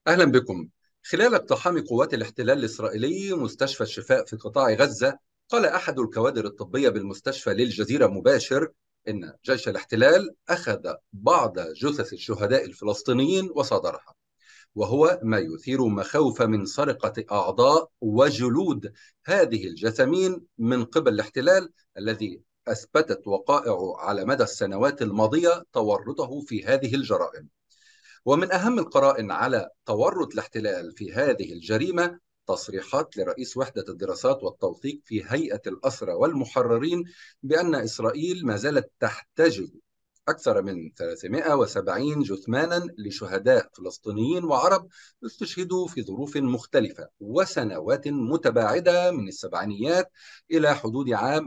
أهلا بكم. خلال اقتحام قوات الاحتلال الإسرائيلي مستشفى الشفاء في قطاع غزة، قال أحد الكوادر الطبية بالمستشفى للجزيرة مباشر إن جيش الاحتلال أخذ بعض جثث الشهداء الفلسطينيين وصادرها، وهو ما يثير مخاوف من سرقة أعضاء وجلود هذه الجثامين من قبل الاحتلال الذي أثبتت وقائع على مدى السنوات الماضية تورطه في هذه الجرائم. ومن أهم القرائن على تورط الاحتلال في هذه الجريمة تصريحات لرئيس وحدة الدراسات والتوثيق في هيئة الأسرى والمحررين بأن إسرائيل ما زالت تحتجز أكثر من 370 جثمانا لشهداء فلسطينيين وعرب استشهدوا في ظروف مختلفة وسنوات متباعدة من السبعينيات إلى حدود عام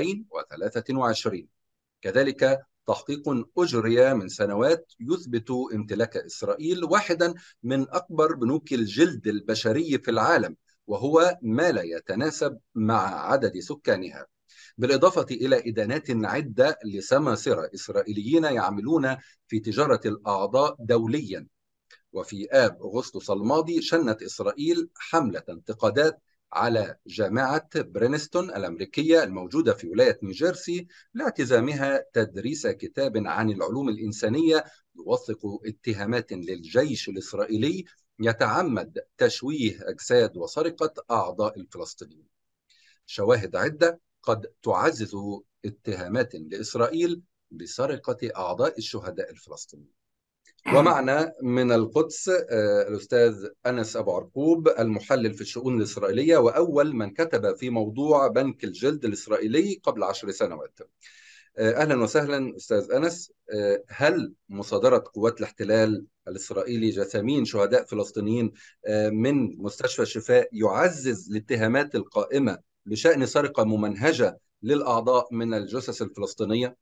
2023. كذلك تحقيق أجري من سنوات يثبت امتلاك إسرائيل واحدا من أكبر بنوك الجلد البشري في العالم، وهو ما لا يتناسب مع عدد سكانها، بالإضافة إلى إدانات عدة لسماسرة إسرائيليين يعملون في تجارة الأعضاء دوليا. وفي آب أغسطس الماضي شنت إسرائيل حملة انتقادات على جامعة برينستون الأمريكية الموجودة في ولاية نيوجيرسي لاعتزامها تدريس كتاب عن العلوم الإنسانية يوثق اتهامات للجيش الإسرائيلي يتعمد تشويه أجساد وسرقة أعضاء الفلسطينيين. شواهد عدة قد تعزز اتهامات لإسرائيل بسرقة أعضاء الشهداء الفلسطينيين. ومعنا من القدس الأستاذ أنس أبو عرقوب، المحلل في الشؤون الإسرائيلية وأول من كتب في موضوع بنك الجلد الإسرائيلي قبل 10 سنوات. أهلا وسهلا أستاذ أنس. هل مصادرة قوات الاحتلال الإسرائيلي جثامين شهداء فلسطينيين من مستشفى الشفاء يعزز الاتهامات القائمة بشأن سرقة ممنهجة للأعضاء من الجثث الفلسطينية؟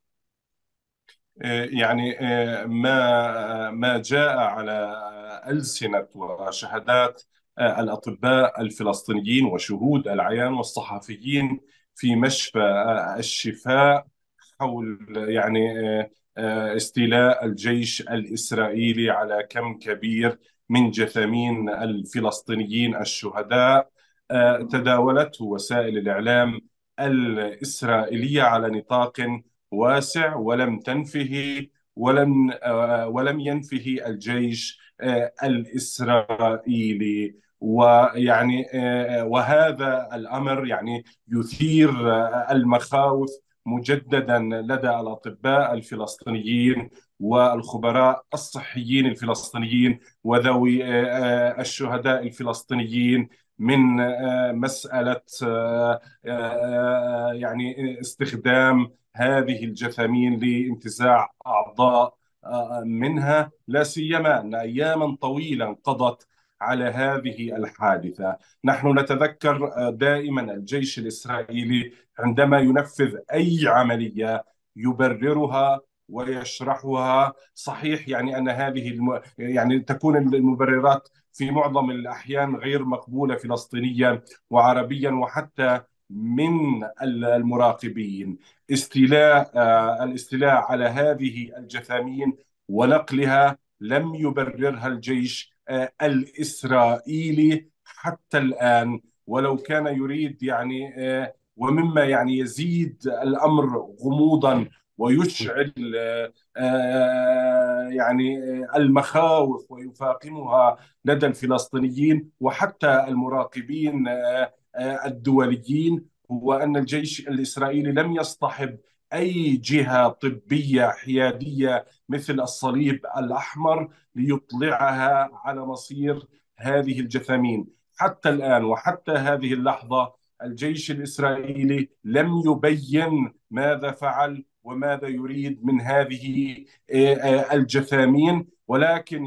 يعني ما جاء على ألسنة وشهادات الأطباء الفلسطينيين وشهود العيان والصحفيين في مشفى الشفاء حول استيلاء الجيش الإسرائيلي على كم كبير من جثامين الفلسطينيين الشهداء. تداولته وسائل الإعلام الإسرائيلية على نطاق واسع، ولم ينفه الجيش الإسرائيلي. وهذا الأمر يثير المخاوف مجددا لدى الأطباء الفلسطينيين والخبراء الصحيين الفلسطينيين وذوي الشهداء الفلسطينيين من مسألة استخدام هذه الجثامين لانتزاع أعضاء منها، لا سيما أن أياما طويلة انقضت على هذه الحادثة. نحن نتذكر دائما الجيش الإسرائيلي عندما ينفذ أي عملية يبررها ويشرحها. صحيح أن هذه تكون المبررات في معظم الأحيان غير مقبولة فلسطينيا وعربيا وحتى من المراقبين. الاستيلاء على هذه الجثامين ونقلها لم يبررها الجيش الإسرائيلي حتى الآن، ولو كان يريد ومما يزيد الأمر غموضا ويشعل المخاوف ويفاقمها لدى الفلسطينيين وحتى المراقبين الدوليين، هو أن الجيش الإسرائيلي لم يصطحب أي جهة طبية حيادية مثل الصليب الأحمر ليطلعها على مصير هذه الجثامين. حتى الآن وحتى هذه اللحظة الجيش الإسرائيلي لم يبين ماذا فعل وماذا يريد من هذه الجثامين، ولكن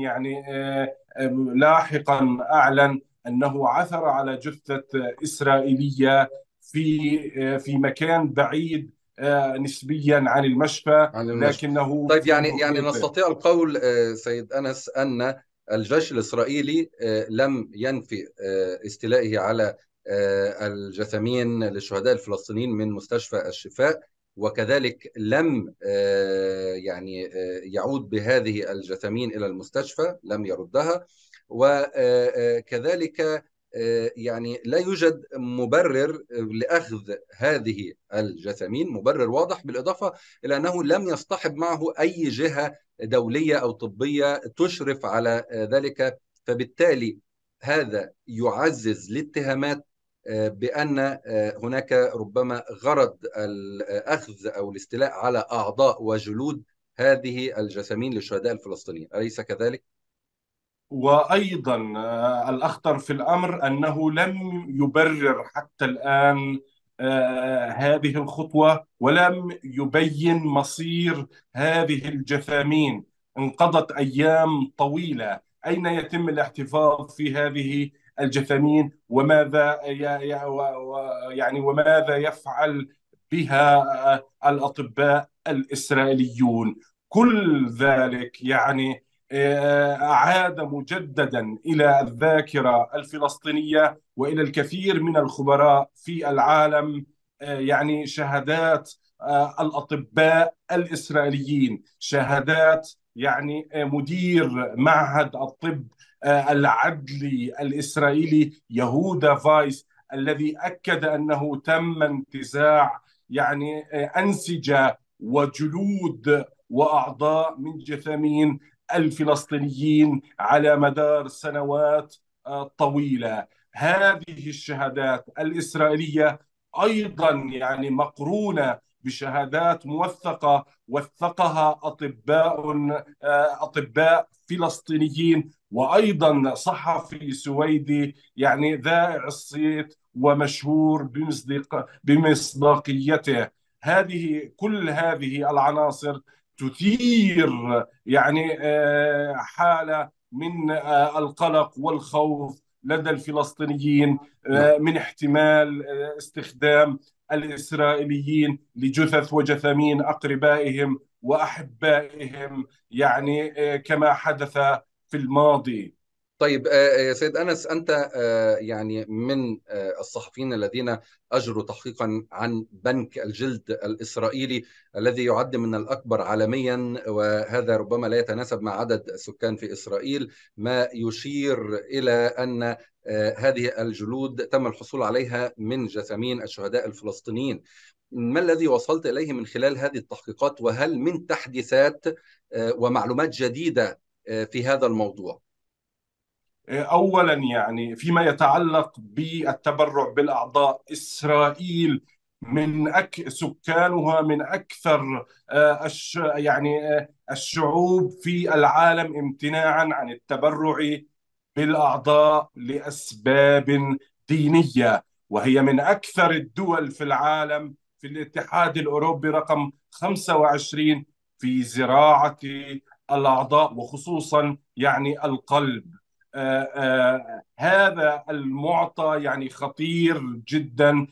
لاحقا أعلن أنه عثر على جثة إسرائيلية في مكان بعيد نسبيا عن المشفى، عن المشفى. لكنه طيب، في يعني محيط. نستطيع القول سيد أنس أن الجيش الإسرائيلي لم ينفي استيلائه على الجثامين للشهداء الفلسطينيين من مستشفى الشفاء، وكذلك لم يعود بهذه الجثامين إلى المستشفى، لم يردها. وكذلك يعني لا يوجد مبرر لأخذ هذه الجثامين، مبرر واضح، بالإضافة إلى أنه لم يصطحب معه أي جهة دولية أو طبية تشرف على ذلك. فبالتالي هذا يعزز الاتهامات بأن هناك ربما غرض الأخذ أو الاستيلاء على أعضاء وجلود هذه الجثامين للشهداء الفلسطينيين، أليس كذلك؟ وأيضا الأخطر في الأمر أنه لم يبرر حتى الآن هذه الخطوة، ولم يبين مصير هذه الجثامين. انقضت أيام طويلة، أين يتم الاحتفاظ في هذه الجثامين؟ وماذا يعني وماذا يفعل بها الأطباء الإسرائيليون؟ كل ذلك يعني أعاد مجددا إلى الذاكرة الفلسطينية وإلى الكثير من الخبراء في العالم يعني شهادات الأطباء الإسرائيليين، شهادات يعني مدير معهد الطب العدلي الإسرائيلي يهودا فايس، الذي أكد أنه تم انتزاع يعني أنسجة وجلود وأعضاء من جثامين الفلسطينيين على مدار سنوات طويلة. هذه الشهادات الإسرائيلية أيضا يعني مقرونة بشهادات موثقة وثقها أطباء فلسطينيين، وأيضا صحفي سويدي يعني ذائع الصيت ومشهور بمصداقيته. كل هذه العناصر تثير يعني حالة من القلق والخوف لدى الفلسطينيين نعم. من احتمال استخدام الإسرائيليين لجثث وجثامين أقربائهم وأحبائهم، يعني كما حدث في الماضي. طيب يا سيد أنس، أنت يعني من الصحفيين الذين أجروا تحقيقا عن بنك الجلد الإسرائيلي الذي يعد من الأكبر عالميا، وهذا ربما لا يتناسب مع عدد السكان في إسرائيل، ما يشير إلى أن هذه الجلود تم الحصول عليها من جثامين الشهداء الفلسطينيين. ما الذي وصلت إليه من خلال هذه التحقيقات، وهل من تحديثات ومعلومات جديدة في هذا الموضوع؟ اولا يعني فيما يتعلق بالتبرع بالاعضاء، اسرائيل سكانها من اكثر الشعوب في العالم امتناعا عن التبرع بالاعضاء لاسباب دينيه، وهي من اكثر الدول في العالم في الاتحاد الاوروبي رقم 25 في زراعه الاعضاء وخصوصا يعني القلب. هذا المعطى يعني خطير جدا،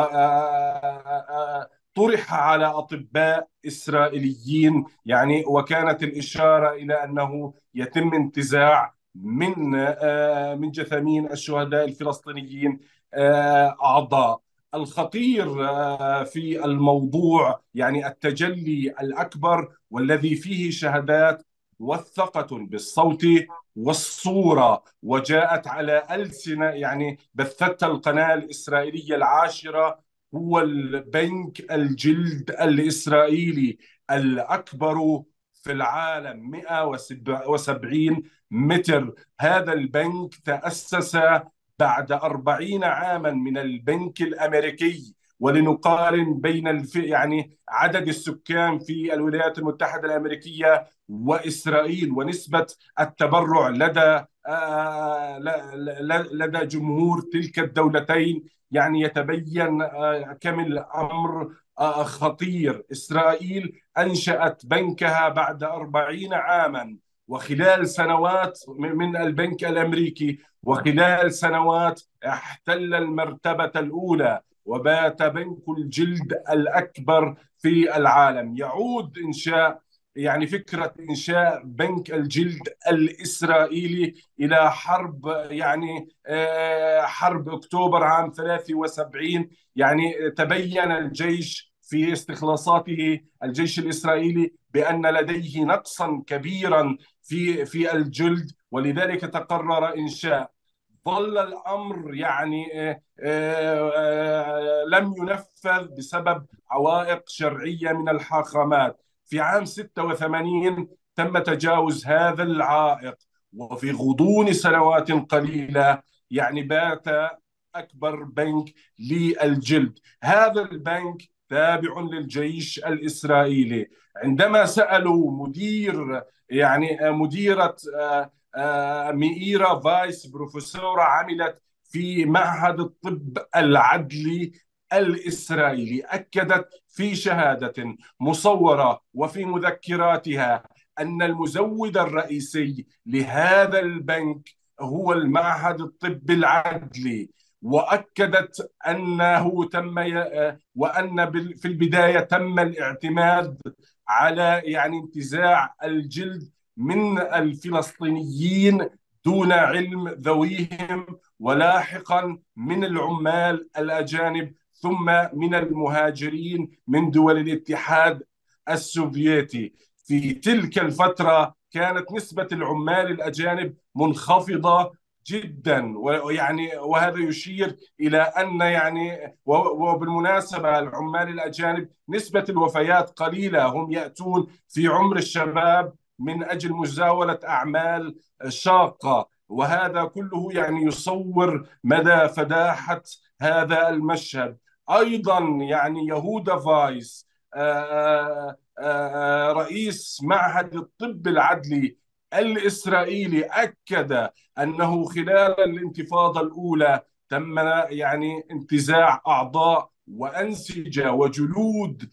وطرح على أطباء إسرائيليين يعني، وكانت الإشارة إلى أنه يتم انتزاع من جثامين الشهداء الفلسطينيين أعضاء. الخطير في الموضوع يعني التجلي الأكبر، والذي فيه شهادات موثقة بالصوت والصورة وجاءت على ألسنة يعني بثتها القناة الإسرائيلية العاشرة، هو البنك الجلد الإسرائيلي الأكبر في العالم، 170 متر. هذا البنك تأسس بعد 40 عاما من البنك الأمريكي. ولنقارن بين يعني عدد السكان في الولايات المتحدة الأمريكية وإسرائيل ونسبة التبرع لدى جمهور تلك الدولتين، يعني يتبين كم الأمر خطير. إسرائيل أنشأت بنكها بعد 40 عاما، وخلال سنوات من البنك الأمريكي، وخلال سنوات احتل المرتبة الأولى وبات بنك الجلد الأكبر في العالم. يعود فكرة إنشاء بنك الجلد الإسرائيلي إلى حرب أكتوبر عام 73. يعني تبين الجيش في استخلاصاته، الجيش الإسرائيلي، بأن لديه نقصا كبيرا في الجلد، ولذلك تقرر إنشاء. ظل الأمر يعني لم ينفذ بسبب عوائق شرعية من الحاخامات. في عام 86 تم تجاوز هذا العائق، وفي غضون سنوات قليلة يعني بات أكبر بنك للجلد. هذا البنك تابع للجيش الإسرائيلي. عندما سألوا مديرة مئيرا فايس، بروفيسورة عملت في معهد الطب العدلي الإسرائيلي، أكدت في شهادة مصورة وفي مذكراتها أن المزود الرئيسي لهذا البنك هو المعهد الطبي العدلي. وأكدت أنه في البداية تم الاعتماد على انتزاع الجلد من الفلسطينيين دون علم ذويهم، ولاحقا من العمال الأجانب، ثم من المهاجرين من دول الاتحاد السوفيتي. في تلك الفترة كانت نسبة العمال الأجانب منخفضة جدا، وهذا يشير إلى أن وبالمناسبة العمال الأجانب نسبة الوفيات قليلة، هم يأتون في عمر الشباب من أجل مزاولة أعمال شاقة. وهذا كله يصور مدى فداحة هذا المشهد. أيضا يهودا فايس رئيس معهد الطب العدلي الإسرائيلي أكد أنه خلال الانتفاضة الأولى تم انتزاع أعضاء وأنسجة وجلود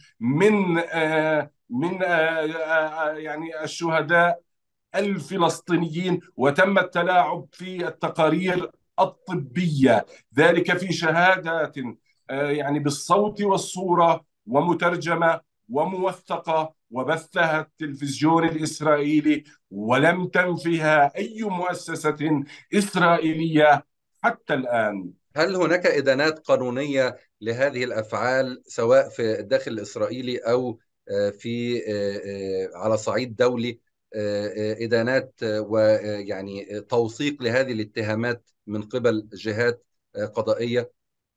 من الشهداء الفلسطينيين، وتم التلاعب في التقارير الطبية، ذلك في شهادات بالصوت والصورة ومترجمة وموثقة، وبثها التلفزيون الإسرائيلي، ولم تنفها أي مؤسسة إسرائيلية حتى الآن. هل هناك إدانات قانونية لهذه الأفعال سواء في الداخل الإسرائيلي أو في على صعيد دولي، إدانات ويعني توثيق لهذه الاتهامات من قبل جهات قضائية؟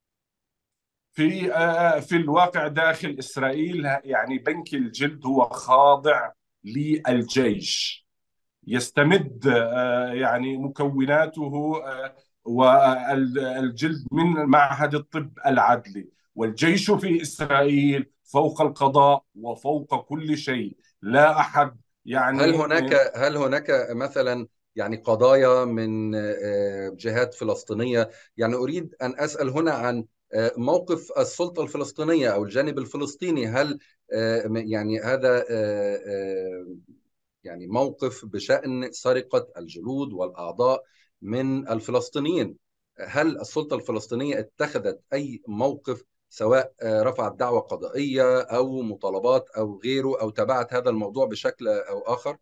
في الواقع داخل إسرائيل بنك الجلد هو خاضع للجيش، يستمد مكوناته والجلد من معهد الطب العدلي. والجيش في إسرائيل فوق القضاء وفوق كل شيء، لا أحد هل هناك مثلا قضايا من جهات فلسطينية؟ أريد أن أسأل هنا عن موقف السلطة الفلسطينية أو الجانب الفلسطيني. هل هذا موقف بشأن سرقة الجلود والأعضاء من الفلسطينيين؟ هل السلطة الفلسطينية اتخذت أي موقف، سواء رفعت دعوى قضائية أو مطالبات أو غيره، أو تبعت هذا الموضوع بشكل أو آخر؟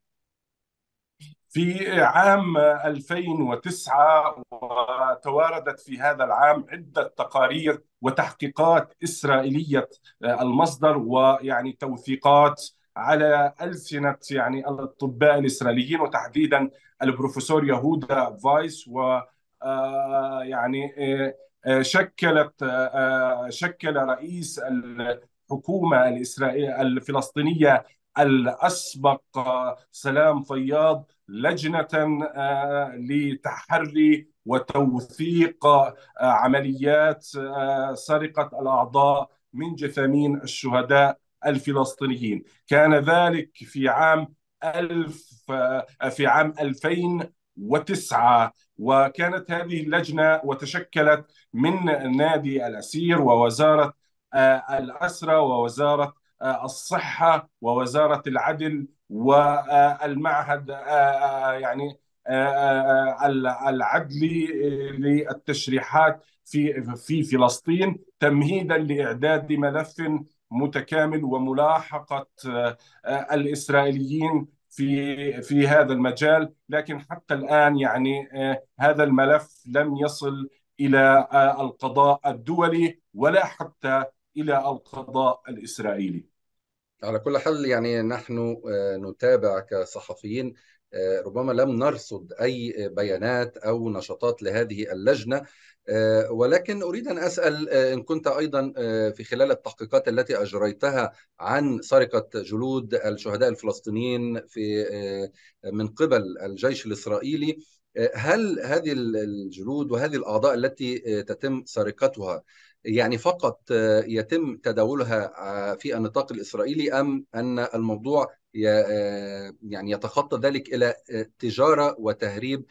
في عام 2009 وتواردت في هذا العام عدة تقارير وتحقيقات إسرائيلية المصدر، توثيقات على ألسنة الأطباء الإسرائيليين، وتحديدا البروفيسور يهودا فايس. و شكل رئيس الحكومة الإسرائيلية الفلسطينية الأسبق سلام فياض لجنة لتحري وتوثيق عمليات سرقة الأعضاء من جثامين الشهداء الفلسطينيين. كان ذلك في عام 2009، وكانت هذه اللجنة وتشكلت من نادي الأسير ووزارة الأسرة ووزارة الصحة ووزارة العدل والمعهد العدلي للتشريحات في فلسطين، تمهيدا لإعداد ملف متكامل وملاحقة الإسرائيليين في هذا المجال. لكن حتى الآن هذا الملف لم يصل إلى القضاء الدولي ولا حتى إلى القضاء الإسرائيلي. على كل حال، نحن نتابع كصحفيين ربما لم نرصد أي بيانات أو نشاطات لهذه اللجنة. ولكن أريد أن أسأل إن كنت أيضا في خلال التحقيقات التي أجريتها عن سرقة جلود الشهداء الفلسطينيين من قبل الجيش الإسرائيلي، هل هذه الجلود وهذه الأعضاء التي تتم سرقتها يعني فقط يتم تداولها في النطاق الإسرائيلي، أم أن الموضوع يعني يتخطى ذلك إلى تجارة وتهريب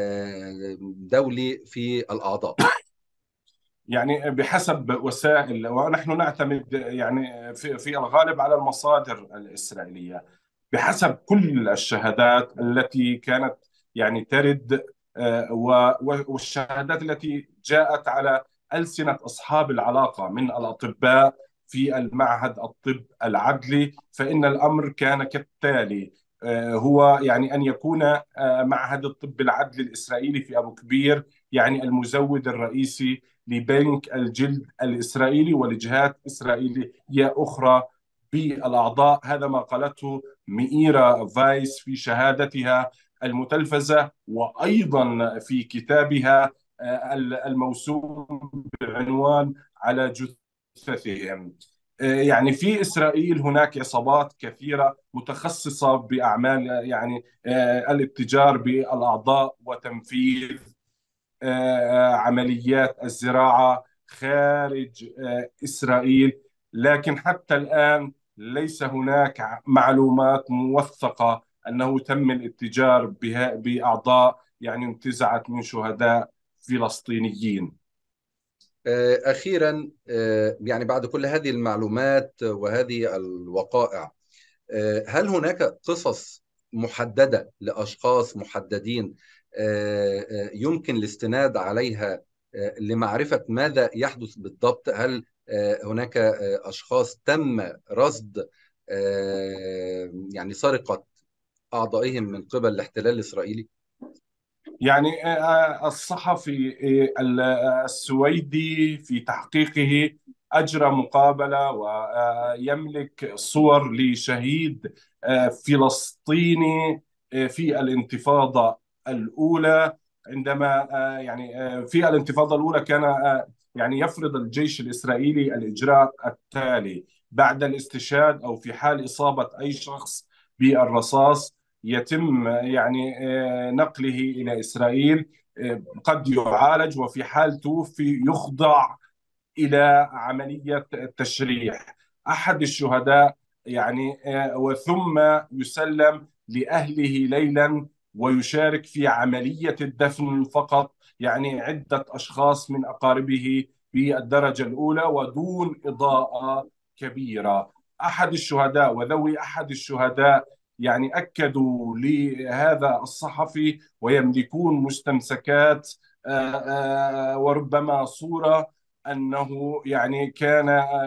دولي في الأعضاء؟ يعني بحسب وسائل، ونحن نعتمد يعني في الغالب على المصادر الإسرائيلية. بحسب كل الشهادات التي كانت يعني ترد، والشهادات التي جاءت على ألسنة أصحاب العلاقة من الأطباء في المعهد الطب العدلي، فإن الأمر كان كالتالي. هو يعني أن يكون معهد الطب العدلي الإسرائيلي في أبو كبير يعني المزود الرئيسي لبنك الجلد الإسرائيلي ولجهات إسرائيلية أخرى بالأعضاء. هذا ما قالته مئيرا فايس في شهادتها المتلفزة، وأيضا في كتابها الموسوم بعنوان على جثثهم. يعني في إسرائيل هناك عصابات كثيرة متخصصة بأعمال يعني الاتجار بالأعضاء وتنفيذ عمليات الزراعة خارج إسرائيل. لكن حتى الآن ليس هناك معلومات موثقة أنه تم الاتجار بأعضاء يعني انتزعت من شهداء فلسطينيين. أخيرا، يعني بعد كل هذه المعلومات وهذه الوقائع، هل هناك قصص محددة لأشخاص محددين يمكن الاستناد عليها لمعرفة ماذا يحدث بالضبط؟ هل هناك أشخاص تم رصد يعني سرقة أعضائهم من قبل الاحتلال الإسرائيلي؟ يعني الصحفي السويدي في تحقيقه أجرى مقابلة ويملك صور لشهيد فلسطيني في الانتفاضة الأولى. عندما في الانتفاضة الأولى كان يعني يفرض الجيش الإسرائيلي الإجراء التالي: بعد الاستشهاد أو في حال إصابة أي شخص بالرصاص يتم يعني نقله إلى إسرائيل، قد يعالج، وفي حال توفي يخضع إلى عملية تشريح. أحد الشهداء يعني وثم يسلم لأهله ليلا ويشارك في عملية الدفن فقط، يعني عدة أشخاص من أقاربه بالدرجة الأولى ودون إضاءة كبيرة. أحد الشهداء وذوي أحد الشهداء يعني أكدوا لهذا الصحفي ويملكون مستمسكات وربما صورة انه يعني كان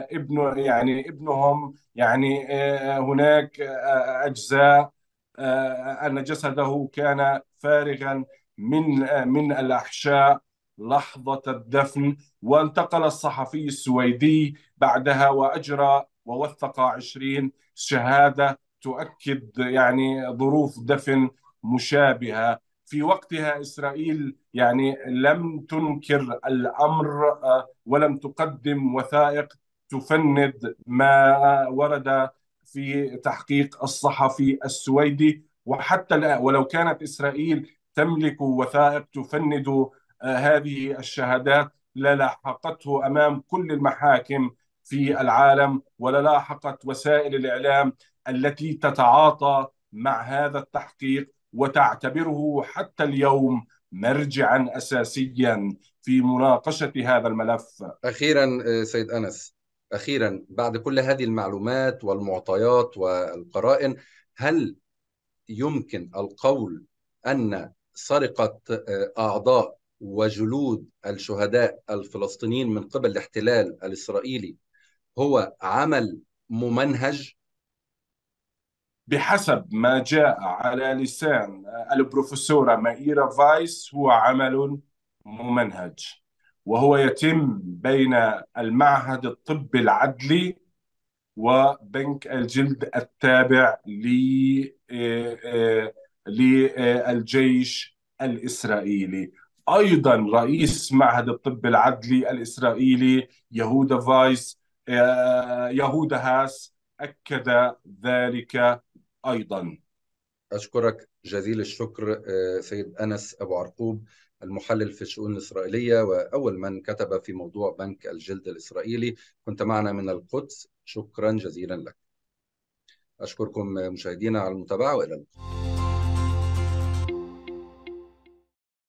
ابنهم يعني هناك اجزاء ان جسده كان فارغا من الاحشاء لحظه الدفن. وانتقل الصحفي السويدي بعدها واجرى ووثق 20 شهاده تؤكد يعني ظروف دفن مشابهه. في وقتها إسرائيل يعني لم تنكر الأمر ولم تقدم وثائق تفند ما ورد في تحقيق الصحفي السويدي. وحتى الآن ولو كانت إسرائيل تملك وثائق تفند هذه الشهادات للاحقته أمام كل المحاكم في العالم، وللاحقت وسائل الإعلام التي تتعاطى مع هذا التحقيق وتعتبره حتى اليوم مرجعا أساسيا في مناقشة هذا الملف. أخيرا سيد أنس، أخيرا بعد كل هذه المعلومات والمعطيات والقرائن، هل يمكن القول أن سرقة أعضاء وجلود الشهداء الفلسطينيين من قبل الاحتلال الإسرائيلي هو عمل ممنهج؟ بحسب ما جاء على لسان البروفيسورة مائيرا فايس هو عمل ممنهج، وهو يتم بين المعهد الطبي العدلي وبنك الجلد التابع للجيش الإسرائيلي. أيضا رئيس معهد الطب العدلي الإسرائيلي يهودا فايس، يهودا هاس، أكد ذلك أيضا. أشكرك جزيل الشكر سيد أنس أبو عرقوب، المحلل في الشؤون الإسرائيلية وأول من كتب في موضوع بنك الجلد الإسرائيلي. كنت معنا من القدس، شكرا جزيلا لك. أشكركم مشاهدينا على المتابعة، وإلى اللقاء.